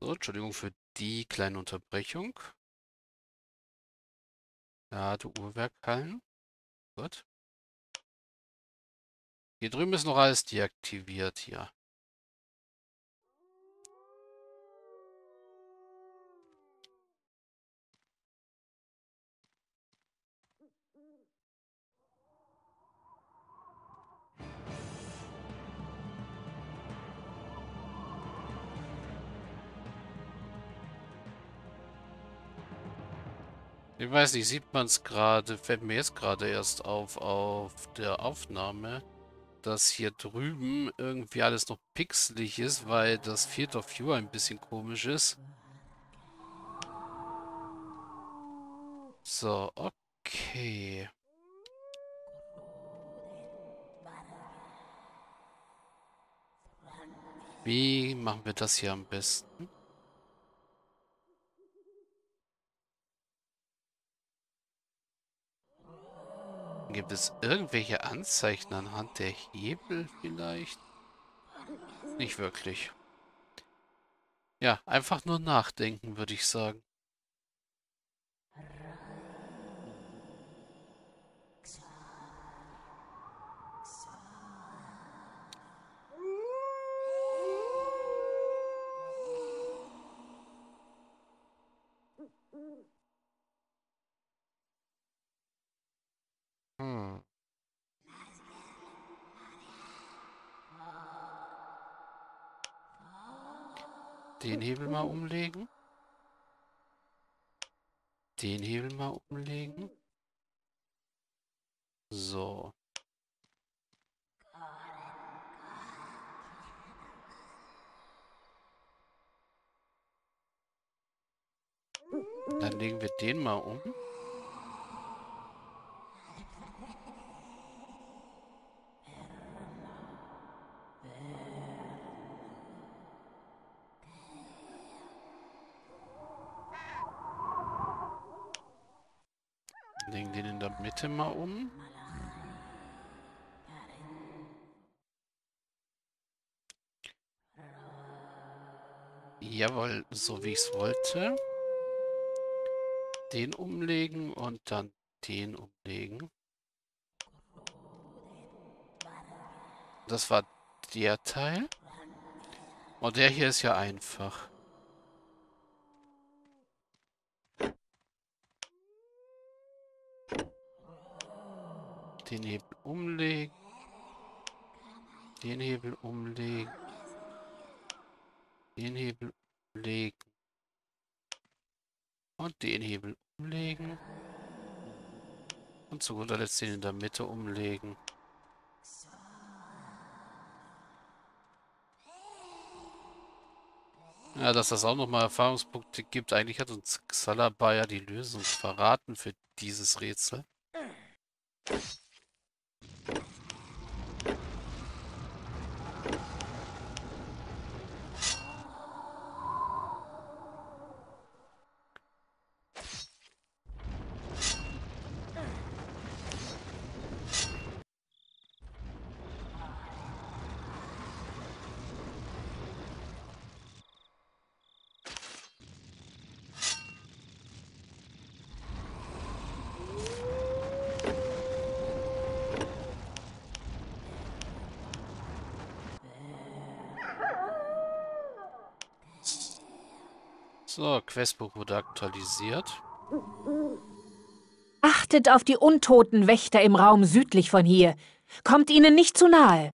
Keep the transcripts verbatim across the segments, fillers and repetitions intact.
So, Entschuldigung für die kleine Unterbrechung. Ja, du Uhrwerkhallen. Gut. Hier drüben ist noch alles deaktiviert hier. Ich weiß nicht, sieht man es gerade, fällt mir jetzt gerade erst auf, auf der Aufnahme, dass hier drüben irgendwie alles noch pixelig ist, weil das Field of View ein bisschen komisch ist. So, okay. Wie machen wir das hier am besten? Gibt es irgendwelche Anzeichen anhand der Hebel vielleicht? Nicht wirklich. Ja, einfach nur nachdenken, würde ich sagen. Hm. Den Hebel mal umlegen. Den Hebel mal umlegen. So. Dann legen wir den mal um. Legen den in der Mitte mal um. Jawohl, so wie ich es wollte. Den umlegen und dann den umlegen. Das war der Teil. Und der hier ist ja einfach. Den Hebel umlegen. Den Hebel umlegen. Den Hebel umlegen. Und den Hebel umlegen. Und zu guter Letzt den in der Mitte umlegen. Ja, dass das auch nochmal Erfahrungspunkte gibt. Eigentlich hat uns Xalaba ja die Lösung verraten für dieses Rätsel. So, Questbuch wurde aktualisiert. Achtet auf die untoten Wächter im Raum südlich von hier. Kommt ihnen nicht zu nahe.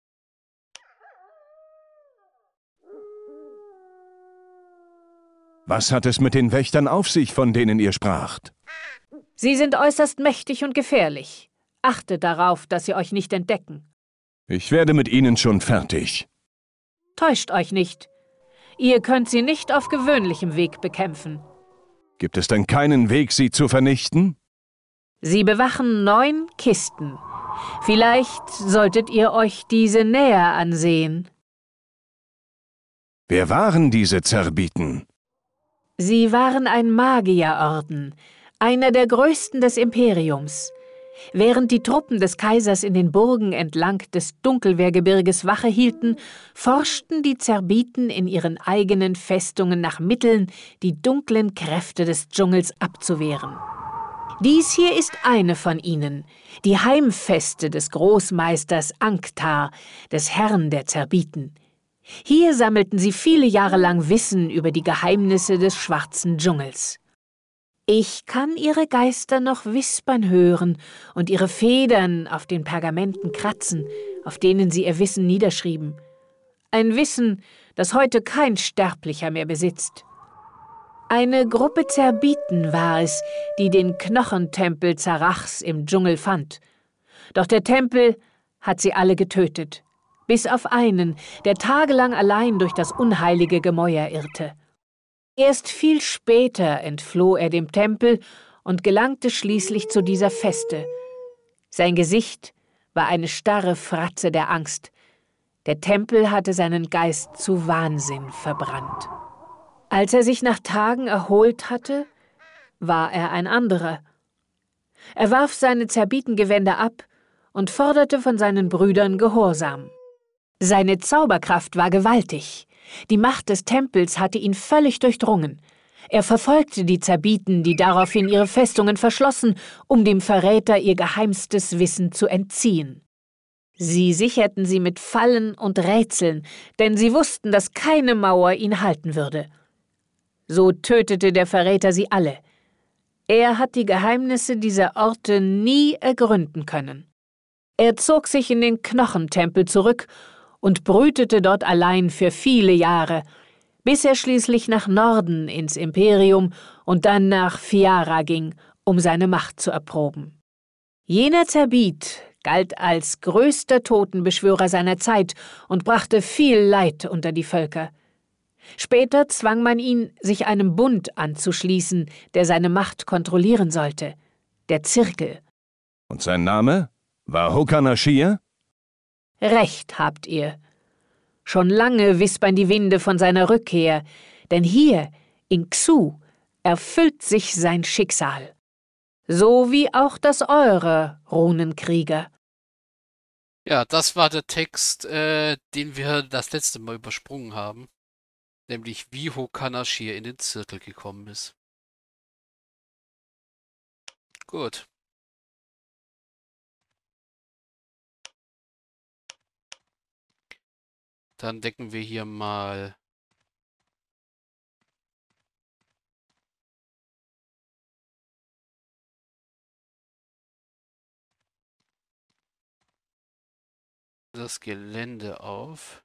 Was hat es mit den Wächtern auf sich, von denen ihr spracht? Sie sind äußerst mächtig und gefährlich. Achtet darauf, dass sie euch nicht entdecken. Ich werde mit ihnen schon fertig. Täuscht euch nicht. Ihr könnt sie nicht auf gewöhnlichem Weg bekämpfen. Gibt es denn keinen Weg, sie zu vernichten? Sie bewachen neun Kisten. Vielleicht solltet ihr euch diese näher ansehen. Wer waren diese Zerbiten? Sie waren ein Magierorden, einer der größten des Imperiums. Während die Truppen des Kaisers in den Burgen entlang des Dunkelwehrgebirges Wache hielten, forschten die Zerbiten in ihren eigenen Festungen nach Mitteln, die dunklen Kräfte des Dschungels abzuwehren. Dies hier ist eine von ihnen, die Heimfeste des Großmeisters Anktar, des Herrn der Zerbiten. Hier sammelten sie viele Jahre lang Wissen über die Geheimnisse des schwarzen Dschungels. Ich kann ihre Geister noch wispern hören und ihre Federn auf den Pergamenten kratzen, auf denen sie ihr Wissen niederschrieben. Ein Wissen, das heute kein Sterblicher mehr besitzt. Eine Gruppe Zerbiten war es, die den Knochentempel Zarachs im Dschungel fand. Doch der Tempel hat sie alle getötet, bis auf einen, der tagelang allein durch das unheilige Gemäuer irrte. Erst viel später entfloh er dem Tempel und gelangte schließlich zu dieser Feste. Sein Gesicht war eine starre Fratze der Angst. Der Tempel hatte seinen Geist zu Wahnsinn verbrannt. Als er sich nach Tagen erholt hatte, war er ein anderer. Er warf seine Zerbitengewänder ab und forderte von seinen Brüdern Gehorsam. Seine Zauberkraft war gewaltig. Die Macht des Tempels hatte ihn völlig durchdrungen. Er verfolgte die Zerbiten, die daraufhin ihre Festungen verschlossen, um dem Verräter ihr geheimstes Wissen zu entziehen. Sie sicherten sie mit Fallen und Rätseln, denn sie wussten, dass keine Mauer ihn halten würde. So tötete der Verräter sie alle. Er hat die Geheimnisse dieser Orte nie ergründen können. Er zog sich in den Knochentempel zurück und brütete dort allein für viele Jahre, bis er schließlich nach Norden ins Imperium und dann nach Fiara ging, um seine Macht zu erproben. Jener Zerbit galt als größter Totenbeschwörer seiner Zeit und brachte viel Leid unter die Völker. Später zwang man ihn, sich einem Bund anzuschließen, der seine Macht kontrollieren sollte, der Zirkel. Und sein Name war Hokanashir? Recht habt ihr. Schon lange wispern die Winde von seiner Rückkehr, denn hier, in Xu, erfüllt sich sein Schicksal. So wie auch das eure, Runenkrieger. Ja, das war der Text, äh, den wir das letzte Mal übersprungen haben. Nämlich wie Hokanashir in den Zirkel gekommen ist. Gut. Dann decken wir hier mal das Gelände auf.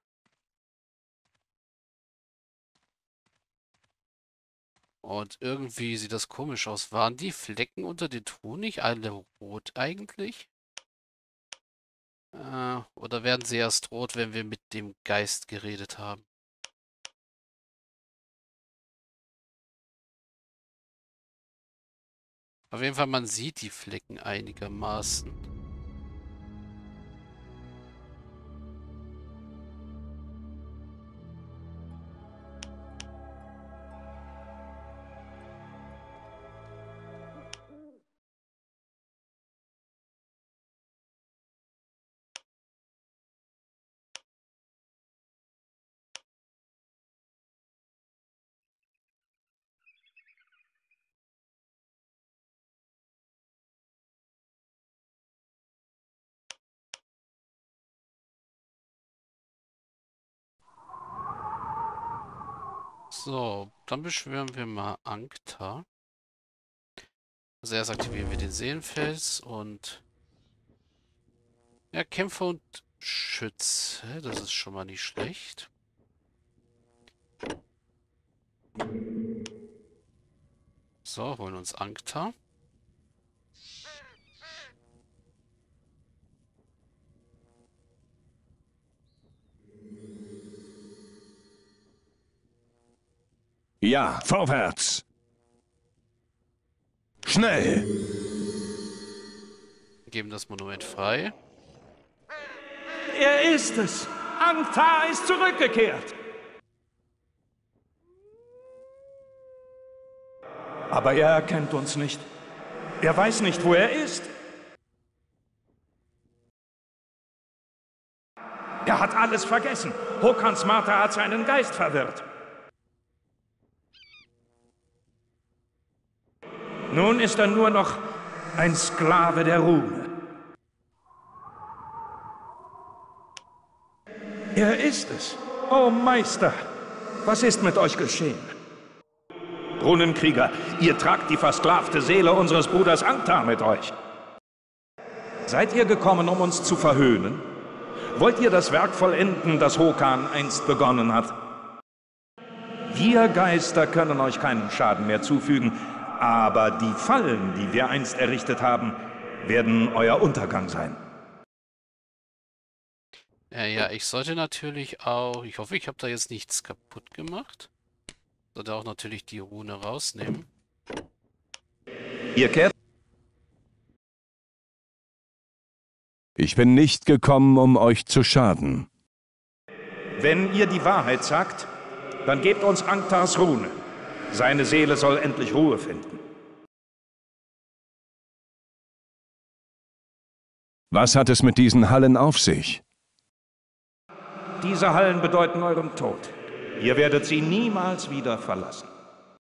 Und irgendwie sieht das komisch aus. Waren die Flecken unter den Truhen nicht alle rot eigentlich? Äh, oder werden sie erst rot, wenn wir mit dem Geist geredet haben? Auf jeden Fall, man sieht die Flecken einigermaßen. So, dann beschwören wir mal Anktar. Also erst aktivieren wir den Seelenfels und ja, Kämpfer und Schütze. Das ist schon mal nicht schlecht. So, holen uns Anktar. Ja, vorwärts! Schnell! Geben das Monument frei. Er ist es! Anktar ist zurückgekehrt! Aber er erkennt uns nicht. Er weiß nicht, wo er ist. Er hat alles vergessen. Håkans Marter hat seinen Geist verwirrt. Nun ist er nur noch ein Sklave der Rune. Er ist es. Oh Meister, was ist mit euch geschehen? Runenkrieger, ihr tragt die versklavte Seele unseres Bruders Angtar mit euch. Seid ihr gekommen, um uns zu verhöhnen? Wollt ihr das Werk vollenden, das Håkan einst begonnen hat? Wir Geister können euch keinen Schaden mehr zufügen, aber die Fallen, die wir einst errichtet haben, werden euer Untergang sein. Ja, ja, ich sollte natürlich auch... Ich hoffe, ich habe da jetzt nichts kaputt gemacht. Sollte auch natürlich die Rune rausnehmen. Ihr kehrt... Ich bin nicht gekommen, um euch zu schaden. Wenn ihr die Wahrheit sagt, dann gebt uns Angtars Rune. Seine Seele soll endlich Ruhe finden. Was hat es mit diesen Hallen auf sich? Diese Hallen bedeuten euren Tod. Ihr werdet sie niemals wieder verlassen.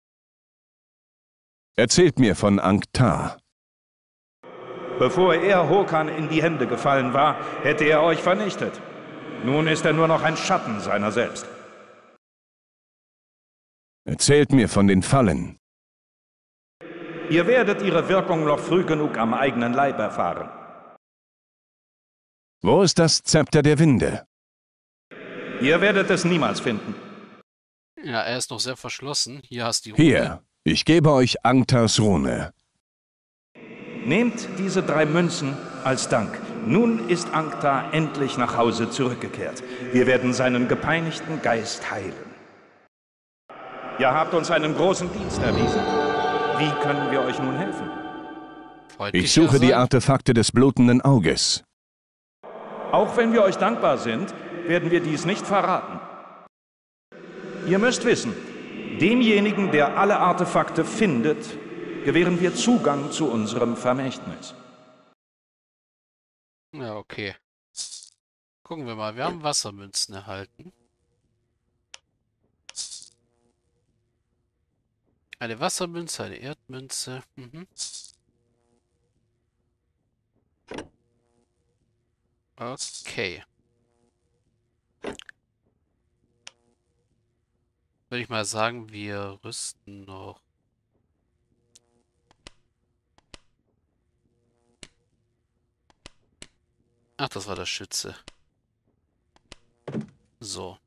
Erzählt mir von Angtar. Bevor er Håkan in die Hände gefallen war, hätte er euch vernichtet. Nun ist er nur noch ein Schatten seiner selbst. Erzählt mir von den Fallen. Ihr werdet ihre Wirkung noch früh genug am eigenen Leib erfahren. Wo ist das Zepter der Winde? Ihr werdet es niemals finden. Ja, er ist noch sehr verschlossen. Hier hast du die Rune. Hier, ich gebe euch Angtars Rune. Nehmt diese drei Münzen als Dank. Nun ist Angtar endlich nach Hause zurückgekehrt. Wir werden seinen gepeinigten Geist heilen. Ihr habt uns einen großen Dienst erwiesen. Wie können wir euch nun helfen? Freundlicher Ich suche die sein. Artefakte des blutenden Auges. Auch wenn wir euch dankbar sind, werden wir dies nicht verraten. Ihr müsst wissen, demjenigen, der alle Artefakte findet, gewähren wir Zugang zu unserem Vermächtnis. Ja, okay. Gucken wir mal. Wir haben Wassermünzen erhalten. Eine Wassermünze, eine Erdmünze. Mhm. Okay. Würde ich mal sagen, wir rüsten noch. Ach, das war der Schütze. So.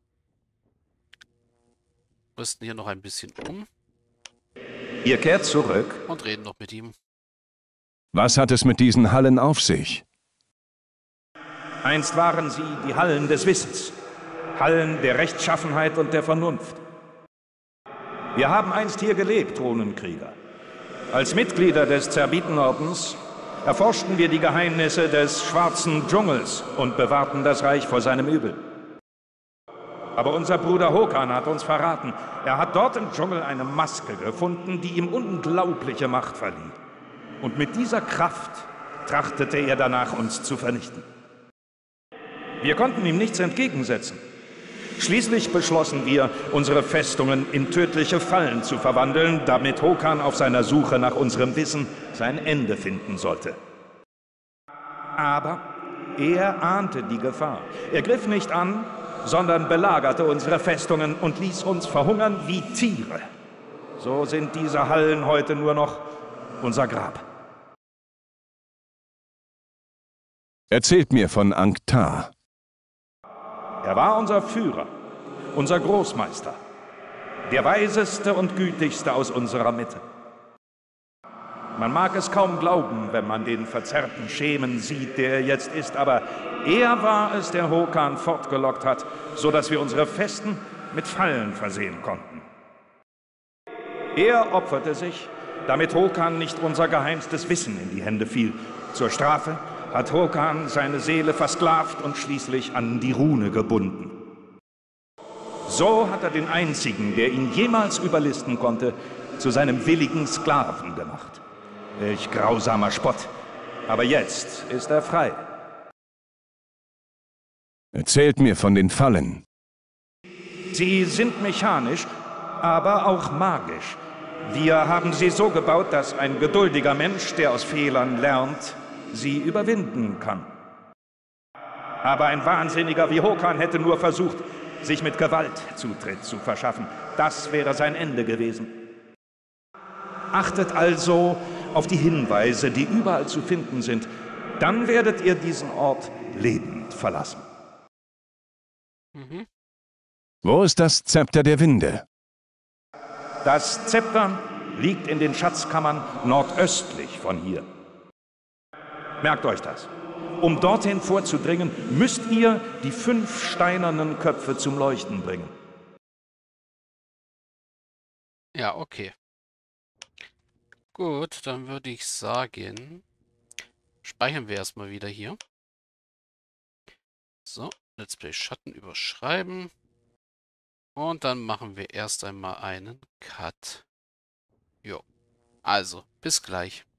Rüsten hier noch ein bisschen um Ihr kehrt zurück. und reden noch mit ihm. Was hat es mit diesen Hallen auf sich? Einst waren sie die Hallen des Wissens. Hallen der Rechtschaffenheit und der Vernunft. Wir haben einst hier gelebt, Runenkrieger. Als Mitglieder des Zerbitenordens erforschten wir die Geheimnisse des schwarzen Dschungels und bewahrten das Reich vor seinem Übel. Aber unser Bruder Håkan hat uns verraten. Er hat dort im Dschungel eine Maske gefunden, die ihm unglaubliche Macht verlieh. Und mit dieser Kraft trachtete er danach, uns zu vernichten. Wir konnten ihm nichts entgegensetzen. Schließlich beschlossen wir, unsere Festungen in tödliche Fallen zu verwandeln, damit Håkan auf seiner Suche nach unserem Wissen sein Ende finden sollte. Aber er ahnte die Gefahr. Er griff nicht an, sondern belagerte unsere Festungen und ließ uns verhungern wie Tiere. So sind diese Hallen heute nur noch unser Grab. Erzählt mir von Angtar. Er war unser Führer, unser Großmeister, der weiseste und gütigste aus unserer Mitte. Man mag es kaum glauben, wenn man den verzerrten Schemen sieht, der er jetzt ist, aber er war es, der Håkan fortgelockt hat, so dass wir unsere Festen mit Fallen versehen konnten. Er opferte sich, damit Håkan nicht unser geheimstes Wissen in die Hände fiel. Zur Strafe hat Håkan seine Seele versklavt und schließlich an die Rune gebunden. So hat er den einzigen, der ihn jemals überlisten konnte, zu seinem willigen Sklaven gemacht. Welch grausamer Spott. Aber jetzt ist er frei. Erzählt mir von den Fallen. Sie sind mechanisch, aber auch magisch. Wir haben sie so gebaut, dass ein geduldiger Mensch, der aus Fehlern lernt, sie überwinden kann. Aber ein Wahnsinniger wie Hokan hätte nur versucht, sich mit Gewalt Zutritt zu verschaffen. Das wäre sein Ende gewesen. Achtet also auf die Hinweise, die überall zu finden sind. Dann werdet ihr diesen Ort lebend verlassen. Mhm. Wo ist das Zepter der Winde? Das Zepter liegt in den Schatzkammern nordöstlich von hier. Merkt euch das. Um dorthin vorzudringen, müsst ihr die fünf steinernen Köpfe zum Leuchten bringen. Ja, okay. Gut, dann würde ich sagen, speichern wir erstmal wieder hier. So, Let's Play Schatten überschreiben. Und dann machen wir erst einmal einen Cut. Jo, also, bis gleich.